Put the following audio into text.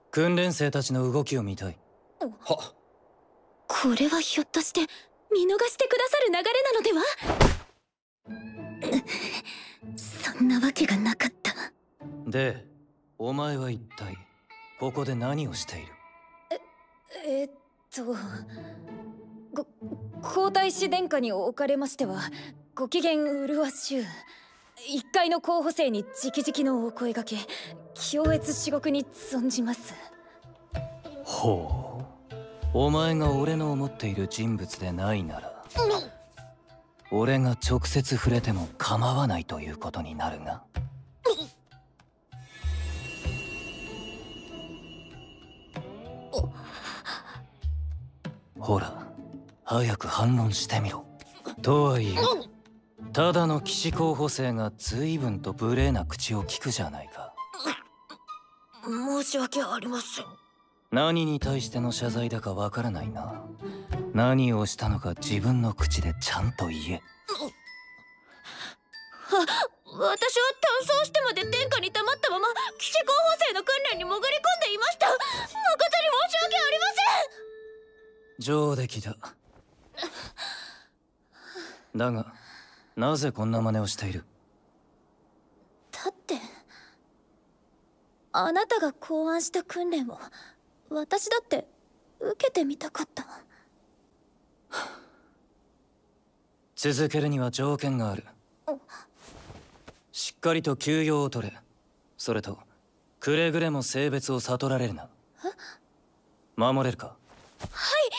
訓練生たちの動きを見たい。 は。 これはひょっとして見逃してくださる流れなのでは？そんなわけがなかった。 で、お前は一体ここで何をしている？ 皇太子殿下におかれましては、ご機嫌麗しゅう一階の候補生に直々のお声掛け、恐悦至極に存じます。 ほう、お前が俺の思っている人物でないなら、俺が直接触れても構わないということになるが。ほら、早く反論してみろ。とはいえ、ただの騎士候補生が随分と無礼な口を聞くじゃないか。 申し訳ありません。 何に対しての謝罪だかわからないな。何をしたのか自分の口でちゃんと言え。 私は転送してまで天下に溜まったまま騎士候補生の訓練に潜り込んでいました。誠に申し訳ありません。 上出来だ。だが、なぜこんな真似をしている？ だってあなたが考案した訓練を私だって受けてみたかった。 続けるには条件がある。しっかりと休養を取れ。それとくれぐれも性別を悟られるな。守れるか？ はい。